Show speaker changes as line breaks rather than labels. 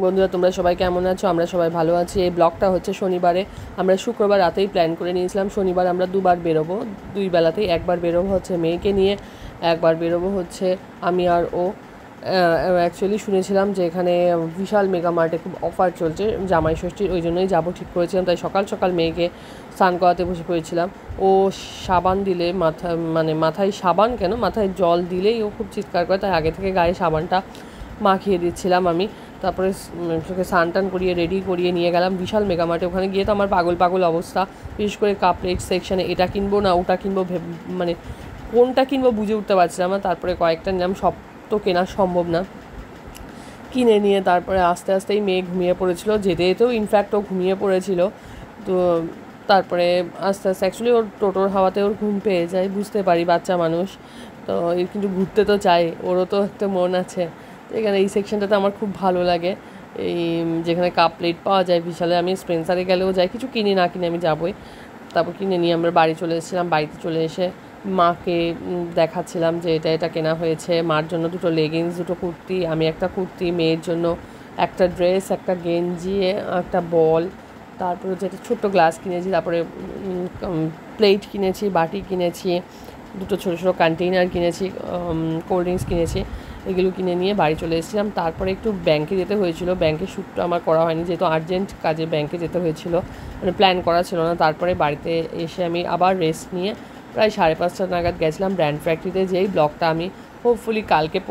বন্ধুরা তোমরা সবাই কেমন আছো? আমরা সবাই ভালো আছি। এই ব্লগটা হচ্ছে শনিবারে। আমরা শুক্রবার রাতেই প্ল্যান করে নিয়েছিলাম শনিবার আমরা দুবার বেরোবো, দুই বেলাতেই। একবার বেরোবো হচ্ছে মেয়েকে নিয়ে, একবার বেরোবো হচ্ছে আমি আর ও। অ্যাকচুয়ালি শুনেছিলাম যে এখানে বিশাল মেগা মার্টে খুব অফার চলছে জামাই ষষ্ঠীর, ওই জন্যই যাবো ঠিক করেছিলাম। তাই সকাল সকাল মেয়েকে স্নান করাতে বসে পড়েছিলাম। ও সাবান দিলে মাথায় সাবান কেন, মাথায় জল দিলেই ও খুব চিৎকার করে, তাই আগে থেকে গায়ে সাবানটা মাখিয়ে দিচ্ছিলাম আমি। তারপরে ওকে স্নান টান করিয়ে রেডি করিয়ে নিয়ে গেলাম বিশাল মেগা মার্টে। ওখানে গিয়ে তো আমার পাগল পাগল অবস্থা, বিশেষ করে কাপ প্লেট সেকশানে। এটা কিনবো না ওটা কিনবো, মানে কোনটা কিনবো বুঝে উঠতে পারছিলাম না। তারপরে কয়েকটা নিলাম, সব তো কেনা সম্ভব না। কিনে নিয়ে তারপরে আস্তে আস্তেই মেয়ে ঘুমিয়ে পড়েছিল, যেতে যেতেও ইনফ্যাক্ট ও ঘুমিয়ে পড়েছিল। তো তারপরে আস্তে আস্তে অ্যাকচুয়ালি ওর টোটোর হাওয়াতে ওর ঘুম পেয়ে যায়, বুঝতে পারি বাচ্চা মানুষ তো, কিন্তু ঘুরতে তো চাই, ওরও তো একটা মন আছে। তো এখানে এই সেকশনটাতে আমার খুব ভালো লাগে, এই যেখানে কাপ প্লেট পাওয়া যায় বিশালে। আমি স্পেন্সারে গেলেও যাই, কিছু কিনি না কিনে আমি যাবই। তারপর কিনে নিয়ে আমরা বাড়ি চলে এসেছিলাম। বাড়িতে চলে এসে মাকে দেখাচ্ছিলাম যে এটা এটা কেনা হয়েছে। মার জন্য দুটো লেগিংস, দুটো কুর্তি, আমি একটা কুর্তি, মেয়ের জন্য একটা ড্রেস, একটা গেঞ্জি, একটা বল, তারপরে যেটা ছোট্ট গ্লাস কিনেছি, তারপরে প্লেট কিনেছি, বাটি কিনেছি, দুটো ছোটো ছোটো কন্টেইনার কিনেছি, কোল্ড ড্রিঙ্কস কিনেছি। এগুলো কিনে নিয়ে বাড়ি চলে এসেছিলাম। তারপরে একটু ব্যাংকে যেতে হয়েছিল, ব্যাংকের শ্যুটটা আমার করা হয়নি যেহেতু আর্জেন্ট কাজে ব্যাংকে যেতে হয়েছিল, মানে প্ল্যান করা ছিল না। তারপরে বাড়িতে এসে আমি আবার রেস্ট নিয়ে প্রায় 5:30 নাগাদ গেছিলাম ব্র্যান্ড ফ্যাক্টরিতে, যেই ব্লগটা আমি হোপফুলি কালকে